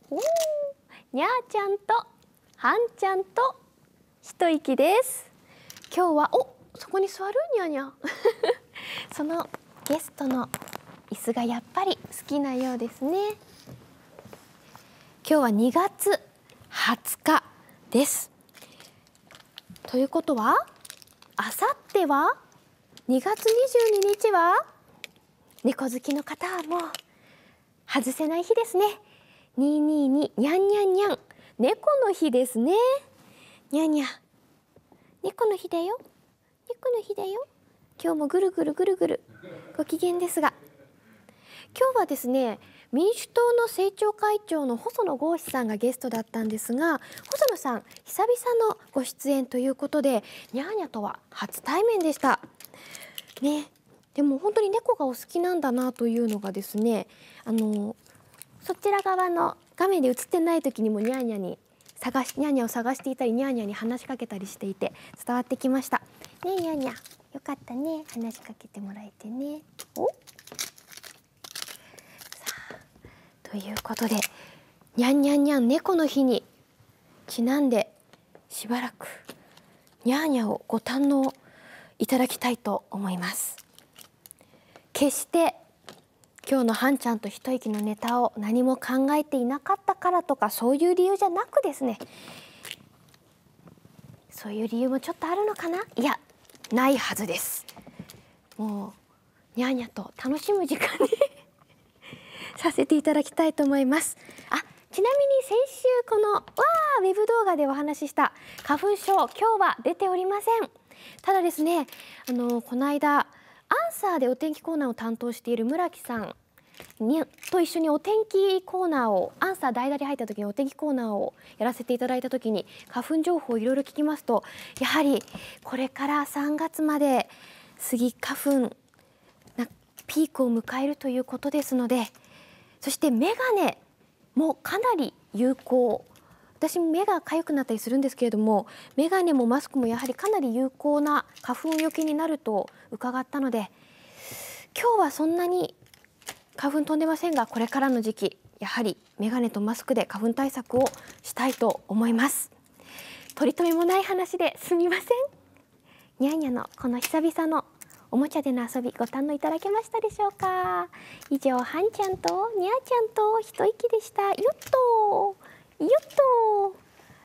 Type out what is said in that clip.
にゃーちゃんとはんちゃんと一息です。今日はそこに座るにゃにゃそのゲストの椅子がやっぱり好きなようですね。今日は2月20日です。ということはあさっては2月22日は猫好きの方はもう外せない日ですね。222にゃんにゃんにゃん、猫の日ですね。にゃんにゃん、猫の日だよ、猫の日だよ。今日もぐるぐるぐるぐるご機嫌ですが、今日はですね、民主党の政調会長の細野豪志さんがゲストだったんですが、細野さん久々のご出演ということで、にゃーにゃとは初対面でしたね。でも本当に猫がお好きなんだなというのがですね、そちら側の画面で映ってない時にもにゃーにゃににゃーにゃを探していたり、にゃーにゃに話しかけたりしていて伝わってきましたね。にゃーにゃ、よかったね、話しかけてもらえてね。ということで、にゃんにゃんにゃん猫の日にちなんでしばらくにゃーにゃをご堪能いただきたいと思います。決して今日のはんちゃんと一息のネタを何も考えていなかったからとか、そういう理由じゃなくですね、そういう理由もちょっとあるのかな。いや、ないはずです。もうにゃーにゃと楽しむ時間にさせていただきたいと思います。ちなみに先週このウェブ動画でお話しした花粉症、今日は出ておりません。ただですね、この間アンサーでお天気コーナーを担当している村木さんと一緒にお天気コーナーを、アンサー代打で入った時にお天気コーナーをやらせていただいた時に花粉情報をいろいろ聞きますと、やはりこれから3月までスギ花粉ピークを迎えるということですので、そしてメガネもかなり有効。私も目が痒くなったりするんですけれども、メガネもマスクもやはりかなり有効な花粉よけになると伺ったので、今日はそんなに花粉飛んでませんが、これからの時期やはりメガネとマスクで花粉対策をしたいと思います。取り留めもない話ですみません。にゃんにゃのこの久々のおもちゃでの遊びご堪能いただけましたでしょうか。以上、はんちゃんとにゃーちゃんと一息でした。よっとよっと。